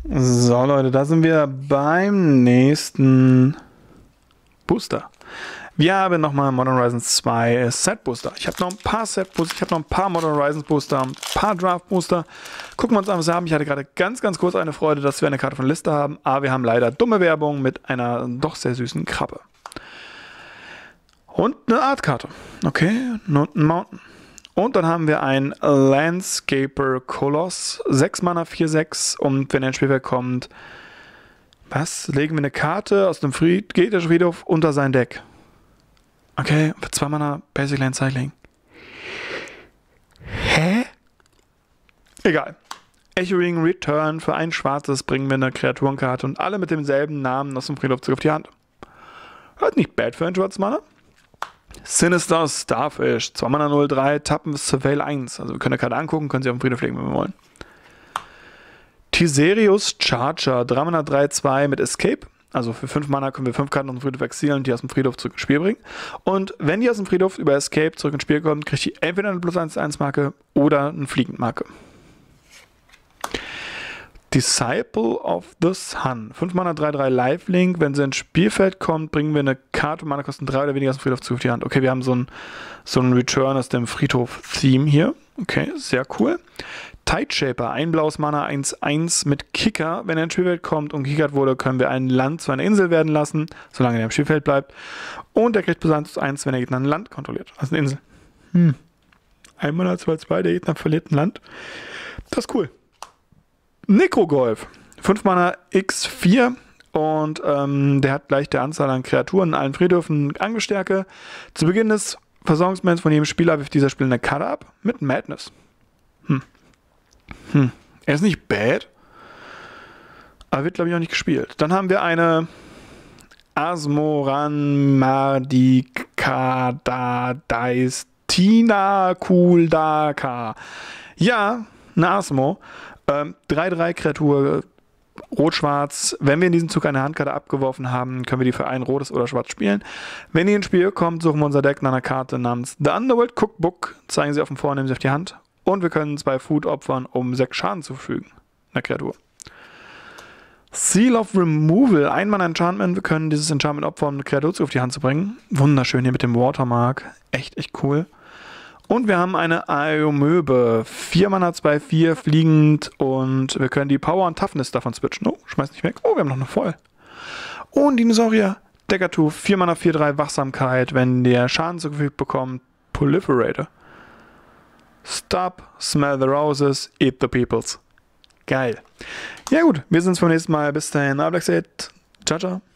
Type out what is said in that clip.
So, Leute, da sind wir beim nächsten Booster. Wir haben nochmal Modern Horizons 2 Set Booster. Ich habe noch ein paar Set Booster, ich habe noch ein paar Modern Horizons Booster, ein paar Draft Booster. Gucken wir uns an, was wir haben. Ich hatte gerade ganz kurz eine Freude, dass wir eine Karte von der Liste haben, aber wir haben leider dumme Werbung mit einer doch sehr süßen Krabbe. Und eine Artkarte. Okay, und ein Mountain. Und dann haben wir einen Landscaper Koloss, 6 Mana, 4/6 und wenn er ins Spielfeld kommt, legen wir eine Karte aus dem gegnerischen Friedhof unter sein Deck. Okay, für 2 Mana Basic Land Cycling. Hä? Egal. Echoing Return, für ein schwarzes bringen wir eine Kreaturenkarte und alle mit demselben Namen aus dem Friedhof zurück auf die Hand. Halt nicht bad für ein schwarzes Mana. Sinister Starfish, 2 Mana 0/3, Tappen Surveil 1. Also wir können eine Karte angucken, können sie auf den Friedhof legen, wenn wir wollen. Tiserius Charger, 3 Mana 3/2 mit Escape. Also für 5 Mana können wir 5 Karten aus dem Friedhof exilen und die aus dem Friedhof zurück ins Spiel bringen. Und wenn die aus dem Friedhof über Escape zurück ins Spiel kommen, kriegt die entweder eine +1/1 Marke oder eine Fliegend-Marke. Disciple of the Sun. 5 Mana 3/3 Lifelink. Wenn sie ins Spielfeld kommt, bringen wir eine Karte, Mana kosten 3 oder weniger aus dem Friedhof zu auf die Hand. Okay, wir haben so einen Return aus dem Friedhof-Theme hier. Okay, sehr cool. Tideshaper, ein blaues Mana 1/1 mit Kicker. Wenn er ins Spielfeld kommt und gekickert wurde, können wir ein Land zu einer Insel werden lassen, solange er im Spielfeld bleibt. Und er kriegt +1/1, wenn der Gegner ein Land kontrolliert. Also eine Insel. 1 Mana 2/2, der Gegner verliert ein Land. Das ist cool. Necrogolf, 5 Mana X4 und der hat gleich der Anzahl an Kreaturen in allen Friedhöfen Angriffsstärke. Zu Beginn des Versorgungsmoments von jedem Spieler wirft dieser Spieler eine Karte ab mit Madness. Er ist nicht bad, aber wird glaube ich auch nicht gespielt. Dann haben wir eine Asmoran Madikadaistina Kuldaka. Ja, eine Asmo. 3/3 Kreatur, rot-schwarz. Wenn wir in diesem Zug eine Handkarte abgeworfen haben, können wir die für ein rotes oder schwarz spielen. Wenn die ins Spiel kommt, suchen wir unser Deck nach einer Karte namens The Underworld Cookbook, zeigen sie auf dem Vor, nehmen sie auf die Hand und wir können 2 Food opfern, um 6 Schaden zufügen. Einer Kreatur. Seal of Removal, 1 Mana Enchantment. Wir können dieses Enchantment opfern, um eine Kreatur auf die Hand zu bringen. Wunderschön hier mit dem Watermark. Echt cool. Und wir haben eine Aomöbe, 4 Mana 2/4 fliegend und wir können die Power und Toughness davon switchen. Oh, schmeiß nicht weg. Oh, wir haben noch eine voll. Oh, ein Dinosaurier. Daggertooth, 4 Mana 4/3 Wachsamkeit, wenn der Schaden zugefügt bekommt, Proliferator. Stop, smell the roses, eat the peoples. Geil. Ja gut, wir sehen uns beim nächsten Mal. Bis dahin, Ablaxet. Ciao, ciao.